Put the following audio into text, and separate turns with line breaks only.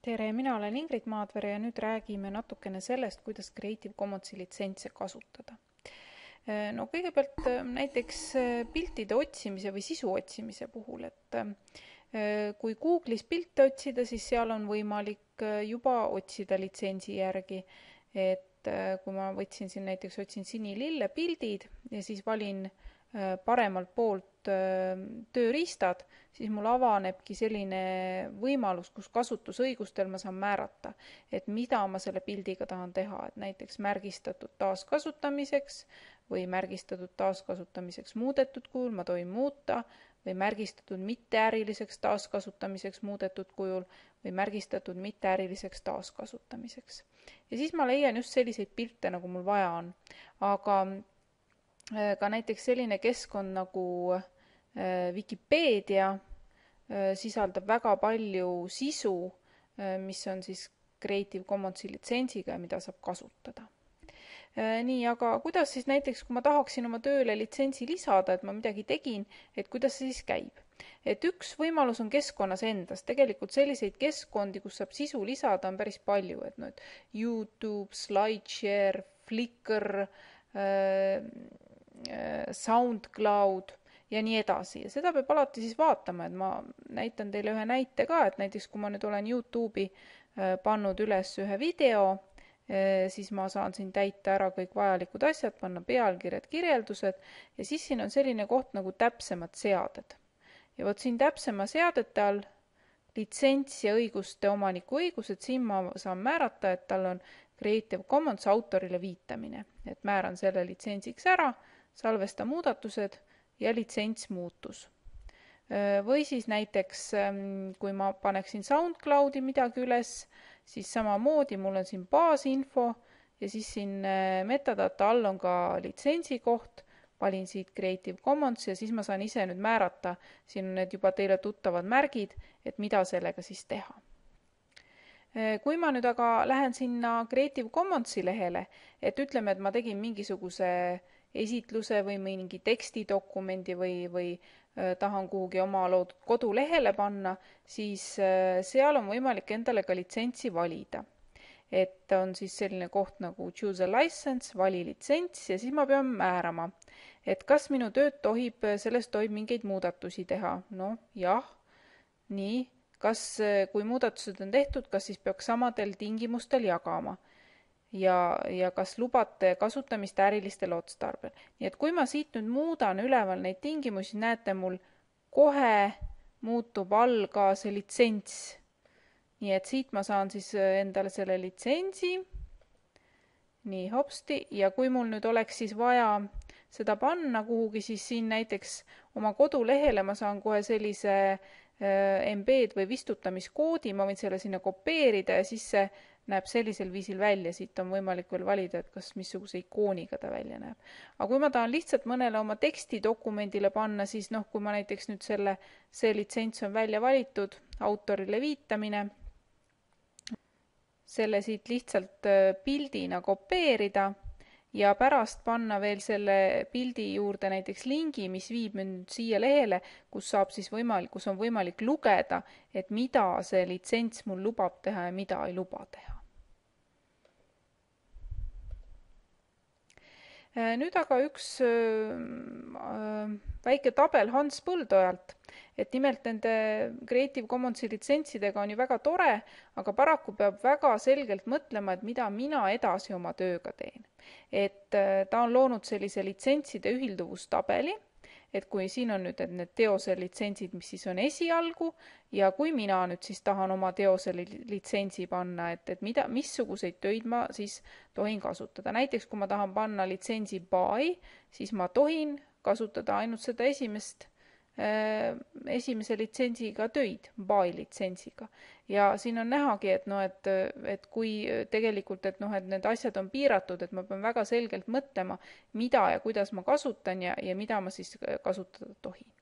Tere, mina olen Ingrid Maadvere ja nüüd räägime natukene sellest, kuidas Creative Commonsi litsentse kasutada. No kõigepealt näiteks piltide otsimise või sisu otsimise puhul, et kui Google'is pilte otsida, siis seal on võimalik juba otsida litsentsi järgi, et kui ma võtsin siin näiteks, otsin sinilille pildid ja siis valin paremalt poolt tööriistad, siis mul avanebki selline võimalus, kus kasutusõigustel ma saan määrata, et mida ma selle pildiga tahan teha, et näiteks märgistatud taaskasutamiseks või märgistatud taaskasutamiseks muudetud kujul ma tohin muuta või märgistatud mitteäriliseks taaskasutamiseks muudetud kujul või märgistatud mitteäriliseks taaskasutamiseks. Ja siis ma leian just selliseid pilte, nagu mul vaja on. Aga ka näiteks selline keskkond nagu Wikipedia sisaldab väga palju sisu, mis on siis Creative Commonsi litsentsiga ja mida saab kasutada. Nii, aga kuidas siis näiteks, kui ma tahaksin oma tööle litsentsi lisada, et ma midagi tegin, et kuidas see siis käib? Et üks võimalus on keskkonnas endas. Tegelikult selliseid keskkondi, kus saab sisu lisada, on päris palju, et YouTube, SlideShare, Flickr, SoundCloud ja nii edasi. Ja seda peab alati siis vaatama, et ma näitan teile ühe näite ka, et näiteks kui ma nüüd olen YouTube'i pannud üles ühe video, siis ma saan siin täita ära kõik vajalikud asjad, panna pealkirjad, kirjeldused ja siis siin on selline koht nagu täpsemad seaded. Ja vot siin täpsema seadete all litsents ja õiguste omaniku õigused, siin ma saan määrata, et tal on Creative Commons autorile viitamine, et määran selle litsentsiks ära, salvesta muudatused ja litsents muutus. Või siis näiteks, kui ma paneksin SoundCloudi midagi üles, siis samamoodi mul on siin baasinfo ja siis siin metadata all on ka litsentsi koht, valin siit Creative Commons ja siis ma saan ise nüüd määrata, siin on need juba teile tuttavad märgid, et mida sellega siis teha. Kui ma nüüd aga lähen sinna Creative Commonsi lehele, et ütleme, et ma tegin mingisuguse esitluse või mingi tekstidokumendi või tahan kuhugi oma loodud kodulehele panna, siis seal on võimalik endale ka litsentsi valida. Et on siis selline koht nagu choose a license, vali litsents ja siis ma pean määrama, et kas minu tööd sellest tohib mingeid muudatusi teha. No jah, nii, kas kui muudatused on tehtud, kas siis peaks samadel tingimustel jagama ja kas lubate kasutamist ärilistel otstarbel. Nii et kui ma siit nüüd muudan üleval neid tingimusi, näete mul kohe muutub all ka see litsents. Nii et siit ma saan siis endale selle litsentsi. Nii hopsti ja kui mul nüüd oleks siis vaja seda panna kuhugi, siis siin näiteks oma kodulehele ma saan kohe sellise embed või vistutamiskoodi, ma võin selle sinna kopeerida ja siis see näeb sellisel viisil välja, siit on võimalik veel valida, et kas missuguse ikooniga ta välja näeb. Aga kui ma tahan lihtsalt mõnele oma tekstidokumendile panna, siis kui ma näiteks nüüd see litsents on välja valitud, autorile viitamine, selle siit lihtsalt pildina kopeerida ja pärast panna veel selle pildi juurde näiteks lingi, mis viib nüüd siia lehele, kus on võimalik lugeda, et mida see litsents mul lubab teha ja mida ei luba teha. Nüüd aga üks väike tabel Hans Põldojalt, et nimelt nende Creative Commonsi litsentsidega on ju väga tore, aga paraku peab väga selgelt mõtlema, et mida mina edasi oma tööga teen. Et ta on loonud sellise litsentside ühilduvustabeli, et kui siin on nüüd need teose litsentsid, mis siis on esialgu ja kui mina nüüd siis tahan oma teose litsentsi panna, et missuguseid töid ma siis tohin kasutada. Näiteks kui ma tahan panna litsentsi by, siis ma tohin kasutada ainult seda esimese litsentsiga töid, by litsentsiga. Ja siin on nähagi, et kui tegelikult, et need asjad on piiratud, et ma pean väga selgelt mõtlema, mida ja kuidas ma kasutan ja mida ma siis kasutada tohin.